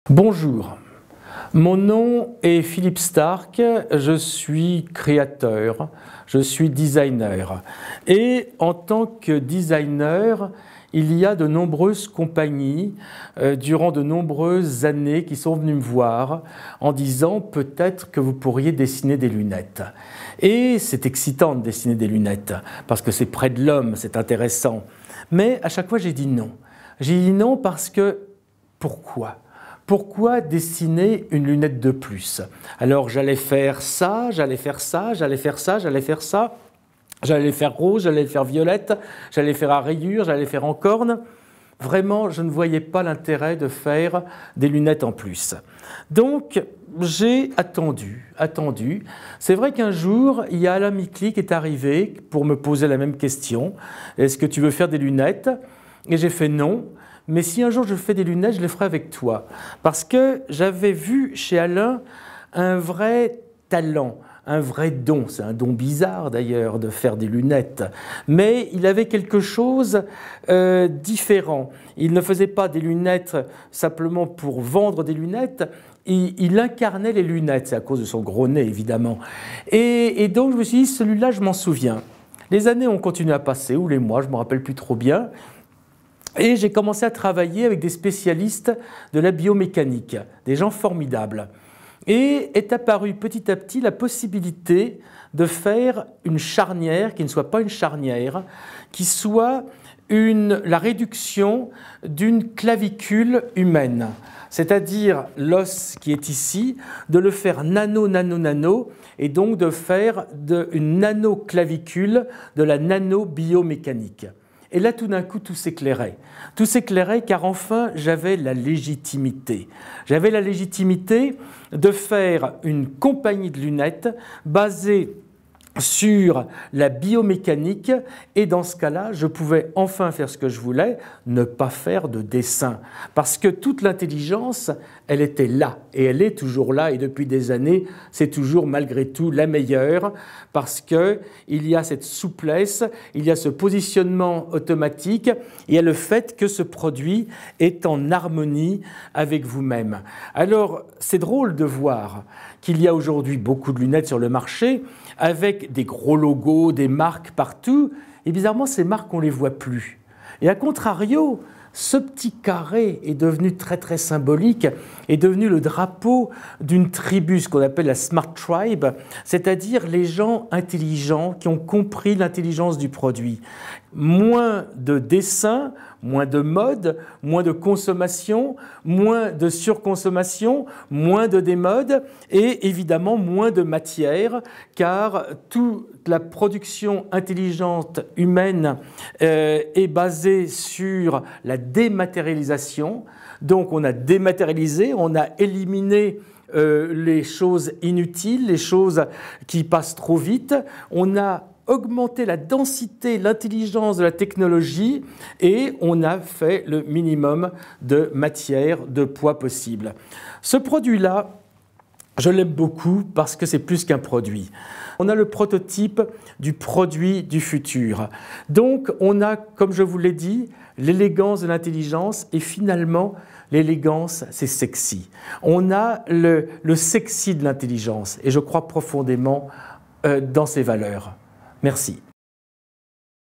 Bonjour, mon nom est Philippe Starck, je suis créateur, je suis designer. Et en tant que designer, il y a de nombreuses compagnies durant de nombreuses années qui sont venues me voir en disant peut-être que vous pourriez dessiner des lunettes. Et c'est excitant de dessiner des lunettes parce que c'est près de l'homme, c'est intéressant. Mais à chaque fois j'ai dit non. J'ai dit non parce que pourquoi ? Pourquoi dessiner une lunette de plus? Alors j'allais faire ça, j'allais faire ça, j'allais faire ça, j'allais faire ça, j'allais faire rose, j'allais faire violette, j'allais faire à rayures, j'allais faire en corne. Vraiment, je ne voyais pas l'intérêt de faire des lunettes en plus. Donc, j'ai attendu. C'est vrai qu'un jour, il y a Alain Micli qui est arrivé pour me poser la même question. Est-ce que tu veux faire des lunettes? Et j'ai fait non. Mais si un jour je fais des lunettes, je les ferai avec toi. Parce que j'avais vu chez Alain un vrai talent, un vrai don. C'est un don bizarre d'ailleurs de faire des lunettes. Mais il avait quelque chose différent. Il ne faisait pas des lunettes simplement pour vendre des lunettes. Il incarnait les lunettes. C'est à cause de son gros nez évidemment. Et donc je me suis dit, celui-là je m'en souviens. Les années ont continué à passer, ou les mois, je ne me rappelle plus trop bien. Et j'ai commencé à travailler avec des spécialistes de la biomécanique, des gens formidables. Et est apparue petit à petit la possibilité de faire une charnière qui ne soit pas une charnière, qui soit la réduction d'une clavicule humaine. C'est-à-dire l'os qui est ici, de le faire nano, et donc de faire une nanoclavicule de la nanobiomécanique. Et là, tout d'un coup, tout s'éclairait. Tout s'éclairait car enfin, j'avais la légitimité. J'avais la légitimité de faire une compagnie de lunettes basée sur la biomécanique et dans ce cas-là, je pouvais enfin faire ce que je voulais, ne pas faire de dessin. Parce que toute l'intelligence, elle était là et elle est toujours là et depuis des années, c'est toujours malgré tout la meilleure parce qu'il y a cette souplesse, il y a ce positionnement automatique, il y a le fait que ce produit est en harmonie avec vous-même. Alors, c'est drôle de voir qu'il y a aujourd'hui beaucoup de lunettes sur le marché avec des gros logos, des marques partout, et bizarrement, ces marques, on ne les voit plus. Et à contrario, ce petit carré est devenu très très symbolique, est devenu le drapeau d'une tribu, ce qu'on appelle la Smart Tribe, c'est-à-dire les gens intelligents qui ont compris l'intelligence du produit. Moins de dessin, moins de mode, moins de consommation, moins de surconsommation, moins de démode et évidemment moins de matière car toute la production intelligente humaine est basée sur la dématérialisation. Donc on a dématérialisé, on a éliminé les choses inutiles, les choses qui passent trop vite, on a augmenter la densité, l'intelligence de la technologie et on a fait le minimum de matière, de poids possible. Ce produit-là, je l'aime beaucoup parce que c'est plus qu'un produit. On a le prototype du produit du futur. Donc on a, comme je vous l'ai dit, l'élégance de l'intelligence et finalement l'élégance, c'est sexy. On a le sexy de l'intelligence et je crois profondément dans ces valeurs. Merci.